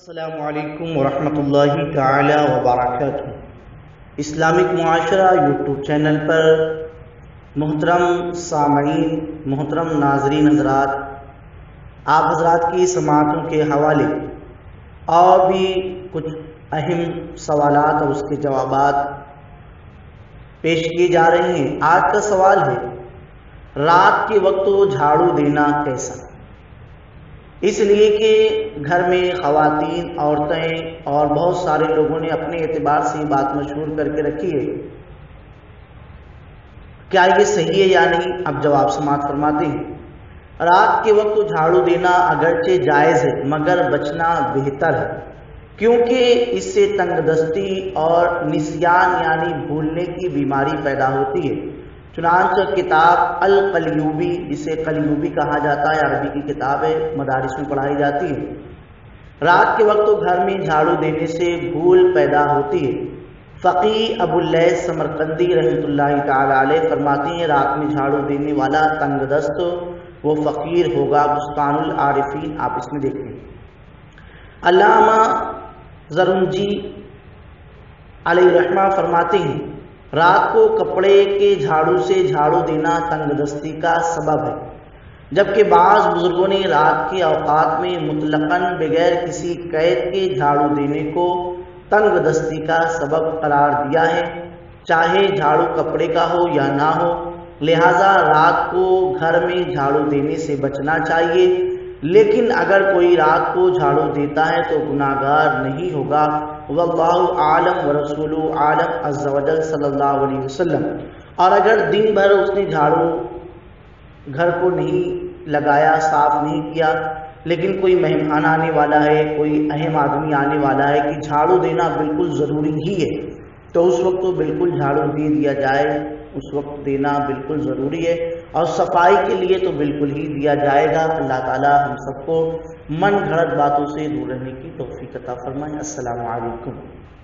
السلام علیکم ورحمۃ اللہ تعالی وبرکاتہ۔ اسلامک معاشرہ یوٹیوب چینل پر محترم سامعین، محترم ناظرین حضرات، آپ حضرات کی سماعتوں کے حوالے اور بھی کچھ اہم سوالات اور اس کے جوابات پیش کیے جا رہے ہیں۔ آج کا سوال ہے، رات کے وقت جھاڑو دینا کیسا؟ اس لیے کہ گھر میں خواتین، عورتیں اور بہت سارے لوگوں نے اپنے اعتبار سے یہ بات مشہور کر کے رکھی ہے۔ کیا یہ صحیح ہے یا نہیں؟ اب جواب سماعت فرماتے ہیں۔ رات کے وقت جھاڑو دینا اگرچہ جائز ہے مگر بچنا بہتر ہے، کیونکہ اس سے تنگ دستی اور نسیان یعنی بھولنے کی بیماری پیدا ہوتی ہے۔ چنانچہ کتاب القلیوبی، جسے قلیوبی کہا جاتا ہے، عربی کی کتاب ہے، مدارس میں پڑھائی جاتی ہے۔ رات کے وقت گھر میں جھاڑو دینے سے بھول پیدا ہوتی ہے۔ فقیہ ابو اللیث سمرقندی رحمۃ اللہ تعالی علیہ فرماتے ہیں، رات میں جھاڑو دینے والا تنگ دست وہ فقیر ہوگا۔ بستان العارفین آپ اس میں دیکھیں۔ علامہ زرنجی علیہ رحمہ فرماتے ہیں، رات کو کپڑے کے جھاڑو سے جھاڑو دینا تنگ دستی کا سبب ہے، جبکہ بعض بزرگوں نے رات کے اوقات میں مطلقاً بغیر کسی قید کے جھاڑو دینے کو تنگ دستی کا سبب قرار دیا ہے، چاہے جھاڑو کپڑے کا ہو یا نہ ہو۔ لہذا رات کو گھر میں جھاڑو دینے سے بچنا چاہیے، لیکن اگر کوئی رات کو جھاڑو دیتا ہے تو گناہگار نہیں ہوگا۔ واللہ عالم ورسولہ عالم عز وجل صلی اللہ علیہ وسلم۔ اور اگر دن بھر اس نے جھاڑو گھر کو نہیں لگایا، صاف نہیں کیا، لیکن کوئی مہمان آنے والا ہے، کوئی اہم آدمی آنے والا ہے کہ جھاڑو دینا بالکل ضروری ہی ہے، تو اس وقت تو بالکل جھاڑو دے دیا جائے، اس وقت دینا بالکل ضروری ہے، اور صفائی کے لیے تو بالکل ہی دیا جائے گا۔ اللہ تعالی ہم سب کو من گھڑت باتوں سے دور رہنے کی توفیق عطا فرمائے۔ السلام علیکم۔